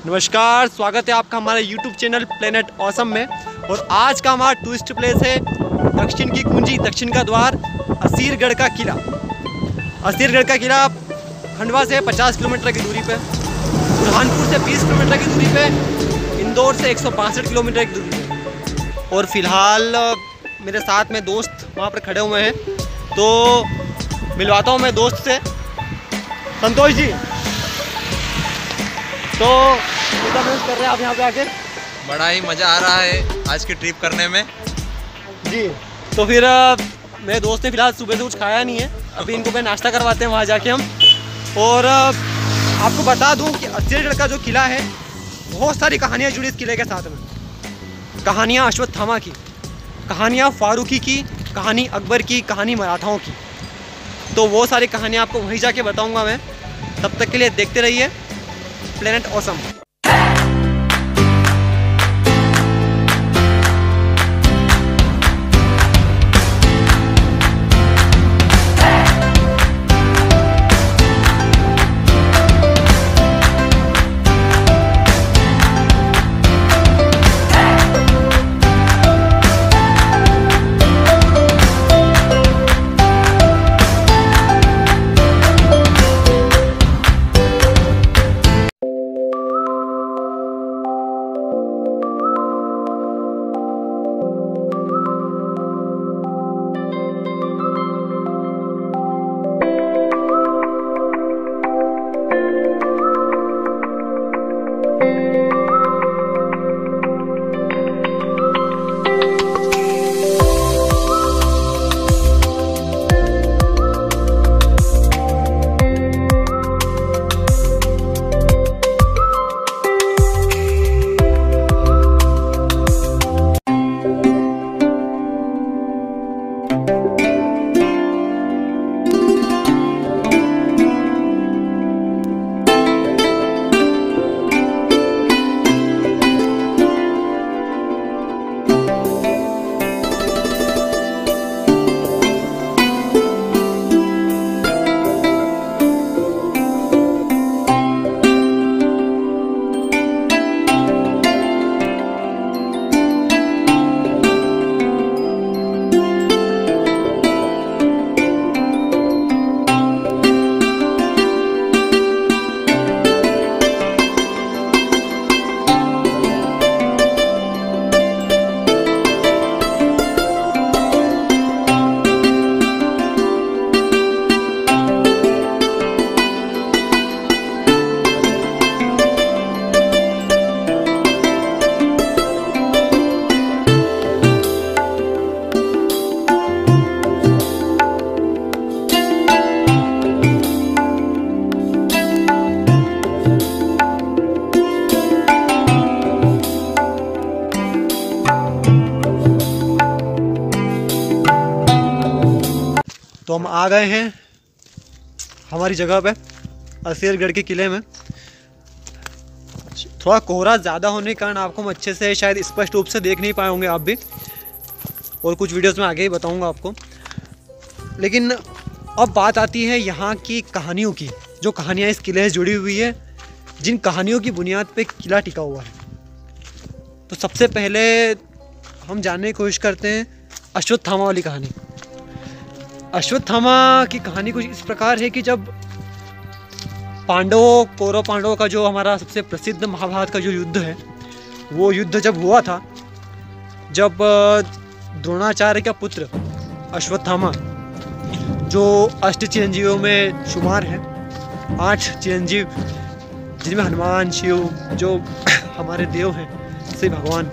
नमस्कार, स्वागत है आपका हमारे YouTube चैनल प्लेनेट ऑसम में। और आज का हमारा टूरिस्ट प्लेस है दक्षिण की कुंजी, दक्षिण का द्वार, असीरगढ़ का किला। असीरगढ़ का किला खंडवा से 50 किलोमीटर की दूरी पे, बुरहानपुर से 20 किलोमीटर की दूरी पे, इंदौर से 162 किलोमीटर की दूरी पे। और फिलहाल मेरे साथ में दोस्त वहाँ पर खड़े हुए हैं, तो मिलवाता हूँ मैं दोस्त से। संतोष जी, तो क्या महसूस कर रहे हैं आप यहाँ पे आके? बड़ा ही मज़ा आ रहा है आज की ट्रिप करने में जी। तो फिर मेरे दोस्त ने फिलहाल सुबह से कुछ खाया नहीं है, अभी इनको मैं नाश्ता करवाते हैं वहाँ जाके हम। और आपको बता दूँ कि असीरगढ़ का जो किला है, बहुत सारी कहानियाँ जुड़ी इस किले के साथ में। कहानियाँ अश्वत्थामा की, कहानियाँ फारूकी की, कहानी अकबर की, कहानी मराठाओं की। तो वो सारी कहानियाँ आपको वहीं जाके बताऊँगा मैं। तब तक के लिए देखते रहिए प्लेनेट ऑसम। तो हम आ गए हैं हमारी जगह पे, असीरगढ़ के किले में। थोड़ा कोहरा ज़्यादा होने के कारण आपको हम अच्छे से शायद स्पष्ट रूप से देख नहीं पाए होंगे आप भी, और कुछ वीडियोस में आगे ही बताऊंगा आपको। लेकिन अब बात आती है यहाँ की कहानियों की, जो कहानियाँ इस किले से जुड़ी हुई है, जिन कहानियों की बुनियाद पे किला टिका हुआ है। तो सबसे पहले हम जानने की कोशिश करते हैं अश्वत्थामा वाली कहानी। अश्वत्थामा की कहानी कुछ इस प्रकार है कि जब कौरव पांडवों का जो हमारा सबसे प्रसिद्ध महाभारत का जो युद्ध है, वो युद्ध जब हुआ था, जब द्रोणाचार्य का पुत्र अश्वत्थामा, जो 8 चिरंजीवियों में शुमार है, 8 चिरंजीव जिनमें हनुमान, शिव, जो हमारे देव हैं, से भगवान,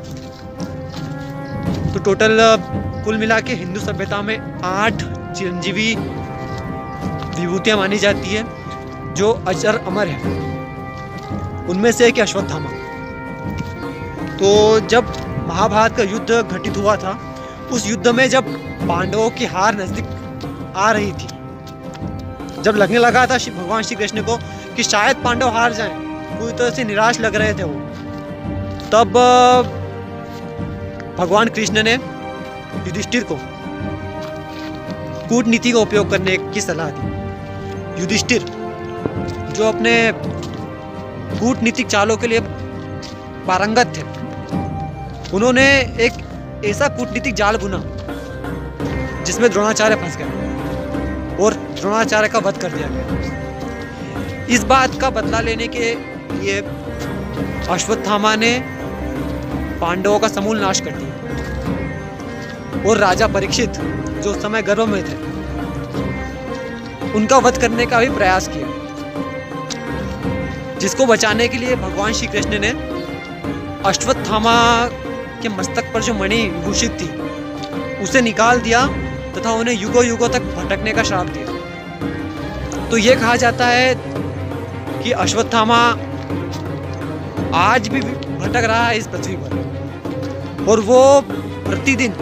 तो टोटल कुल मिला के हिंदू सभ्यता में 8 चिरंजीवी विभूतियाँ मानी जाती है जो अजर अमर है। उनमें से एक अश्वत्थामा। तो जब महाभारत का युद्ध घटित हुआ था, उस युद्ध में जब पांडवों की हार नजदीक आ रही थी, जब लगने लगा था भगवान श्री कृष्ण को कि शायद पांडव हार जाएं, पूरी तरह से निराश लग रहे थे वो, तब भगवान कृष्ण ने युधिष्ठिर को कूटनीति का उपयोग करने की सलाह दी। युधिष्ठिर जो अपने कूटनीतिक चालों के लिए पारंगत थे। उन्होंने एक ऐसा कूटनीतिक जाल बुना जिसमें द्रोणाचार्य फंस गए और द्रोणाचार्य का वध कर दिया गया। इस बात का बदला लेने के लिए अश्वत्थामा ने पांडवों का समूल नाश कर दिया और राजा परीक्षित जो उस समय गर्भ में थे उनका वध करने का भी प्रयास किया, जिसको बचाने के लिए भगवान श्री कृष्ण ने अश्वत्थामा के मस्तक पर जो मणि विभूषित थी उसे निकाल दिया तथा उन्हें युगों युगों तक भटकने का श्राप दिया। तो ये कहा जाता है कि अश्वत्थामा आज भी भटक रहा है इस पृथ्वी पर और वो प्रतिदिन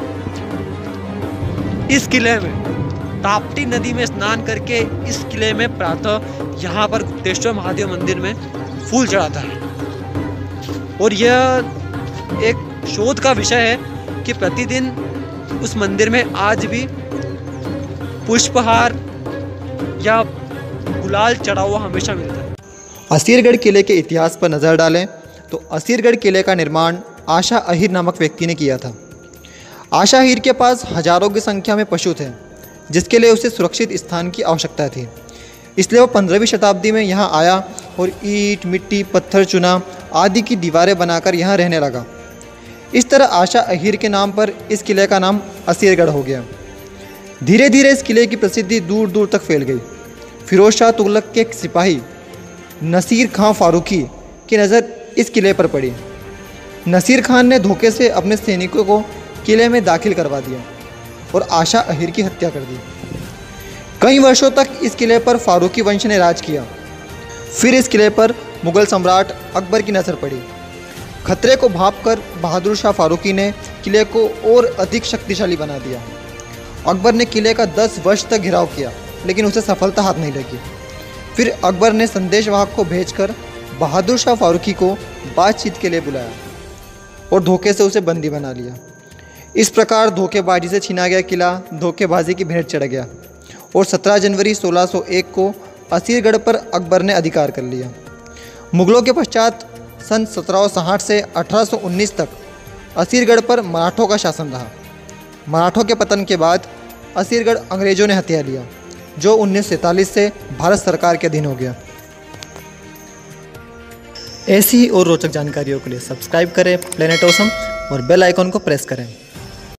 इस किले में ताप्ती नदी में स्नान करके इस किले में प्रातः यहाँ पर गुप्तेश्वर महादेव मंदिर में फूल चढ़ाता है। और यह एक शोध का विषय है कि प्रतिदिन उस मंदिर में आज भी पुष्पहार या गुलाल चढ़ा हुआ हमेशा मिलता है। असीरगढ़ किले के इतिहास पर नज़र डालें तो असीरगढ़ किले का निर्माण आशा अहीर नामक व्यक्ति ने किया था। आशा अहीर के पास हजारों की संख्या में पशु थे, जिसके लिए उसे सुरक्षित स्थान की आवश्यकता थी। इसलिए वो 15वीं शताब्दी में यहाँ आया और ईंट, मिट्टी, पत्थर, चूना आदि की दीवारें बनाकर यहाँ रहने लगा। इस तरह आशा अहीर के नाम पर इस किले का नाम असीरगढ़ हो गया। धीरे धीरे इस किले की प्रसिद्धि दूर दूर तक फैल गई। फिरोज शाह तुगलक के एक सिपाही नसीर खां फारूकी की नज़र इस किले पर पड़ी। नसीर खान ने धोखे से अपने सैनिकों को किले में दाखिल करवा दिया और आशा अहीर की हत्या कर दी। कई वर्षों तक इस किले पर फारूकी वंश ने राज किया। फिर इस किले पर मुगल सम्राट अकबर की नज़र पड़ी। खतरे को भांपकर बहादुर शाह फारूकी ने किले को और अधिक शक्तिशाली बना दिया। अकबर ने किले का 10 वर्ष तक घिराव किया, लेकिन उसे सफलता हाथ नहीं लगी। फिर अकबर ने संदेशवाहक को भेजकर बहादुर शाह फारूकी को बातचीत के लिए बुलाया और धोखे से उसे बंदी बना लिया। इस प्रकार धोखेबाजी से छीना गया किला धोखेबाजी की भेंट चढ़ गया और 17 जनवरी 1601 को असीरगढ़ पर अकबर ने अधिकार कर लिया। मुगलों के पश्चात सन 1760 से 1819 तक असीरगढ़ पर मराठों का शासन रहा। मराठों के पतन के बाद असीरगढ़ अंग्रेज़ों ने हथिया लिया, जो 1947 से भारत सरकार के अधीन हो गया। ऐसी ही और रोचक जानकारियों के लिए सब्सक्राइब करें प्लेनेट ऑसम और बेल आइकॉन को प्रेस करें।